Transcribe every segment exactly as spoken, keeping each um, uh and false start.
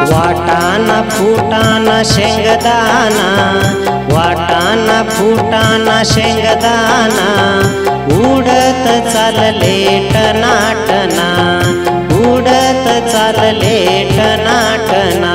वाटाना फुटाना शेंगदाना, वाटाना फुटाना शेंगदाना, उडत चालले टनाटना, उडत चालले टनाटना।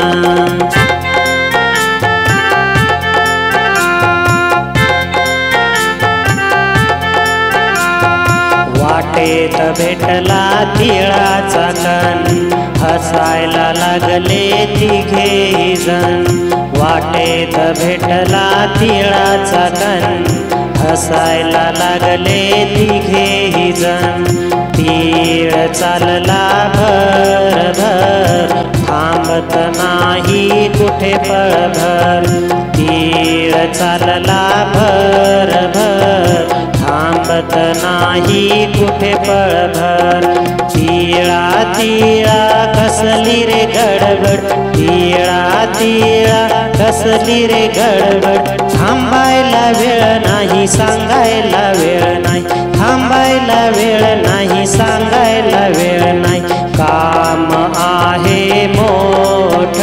वाटेत भेटला तिळाचा कण, हसायला लागले तिघे जण। वाटेत भेटला तिळाचा कण, हसायला लागले तिघे जण। तीळ चालला भर भर, थांबत नाही कुठे पळभर। तीळ चालला भर भर, थांबत नाही कुठे पळभर। तिळा तिळा कसली रे गडबड, तिळा तिळा कसली रे गडबड। थांबायला वेळ नाही, सांगायला वेळ नाही, थांबायला वेळ नाही, सांगायला वेळ नाही। काम आहे मोठ,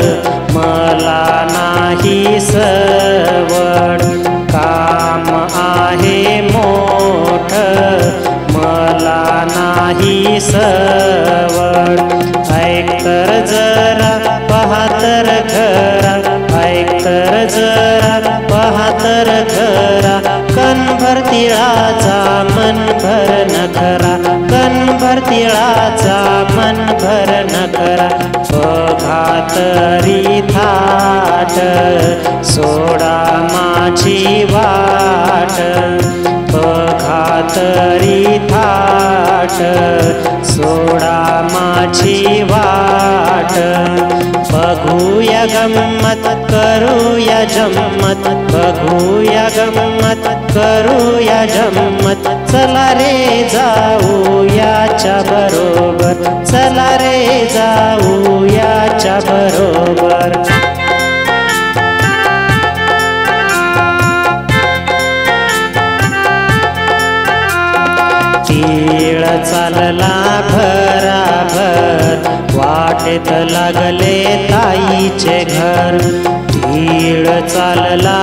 मला नाही सवड। काम आहे मोठ, मला नाही सवड। ऐक तर जरा पहा तर खरा, ऐक तर जरा पहा तर खरा। कणभर तिळाचा मन भर नखरा, कणभर तिळाचा मन भर नखरा। बघा तरी थाट, सोडा माझी वाट। बघा तरी थाट, सोडा माझी वाट। बघूया गम्मत करूया जम्मत, बघूया गम्मत करूया जम्मत। चला रे जाऊ याच्या बरोबर, चला रे जाऊ याच्या बरोबर। तीळ चालला भराभर, वाटेत लागले ताईचे घर। तीळ चालला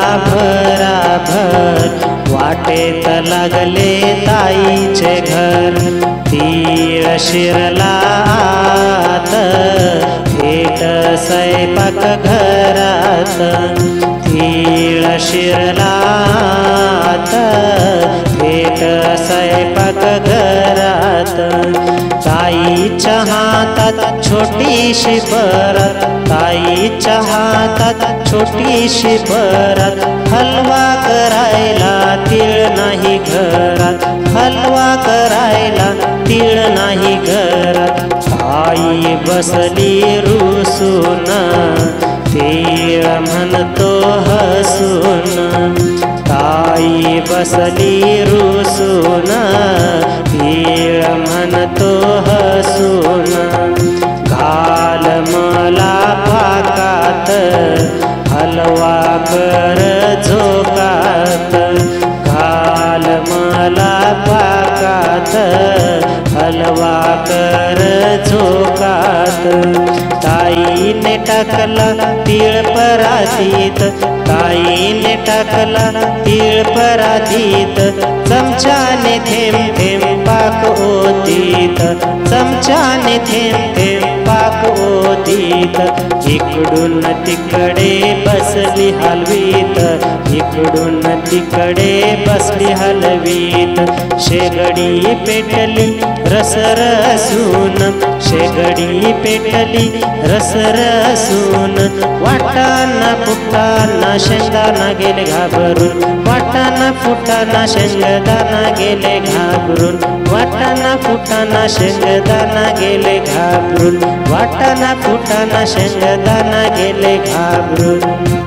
भराभर, वाटेत लागले ताईचे घर। तीळ शिरला आत, थेट स्वयंपाक घरात। तीळ शिरला आत, थेट स्वयंपाक घरात। ताईच्या हातात छोटीशी परात, ताईच्या हातात छोटीशी परात। हलवा करायला तीळ नाही घरात, हलवा करायला तीळ नाही घरात। ताई बसली रुसून, तीळ म्हणतो हसून। ताई बसली रुसून, तीळ म्हणतो हसून। घाल मला पाकात, हलवा कर झोकात। घाल मला पाकात, हलवा कर झोकात। ताईने टाकला तीळ परातीत, ताईने टाकला तीळ परातीत। चमच्याने थेंब थेंब पाक ओतीत, चमच्याने थेंब थेंब पाक ओतीत। इकडून तिकडे बसली हलवीत, इकडून तिकडे बसली हलवीत। शेगडी पेटली रस रसून, शेगडी पेटली रस रसून। वाटाना फुटाना शेंगदाणा गेले घाबरून, वाटाना फुटाना शेंगदाणा गेले घाबरून। वाटाना फुटाना शेंगदाणा गेले घाबरून, वाटाना फुटाना शेंगदाणा गेले घाबरून।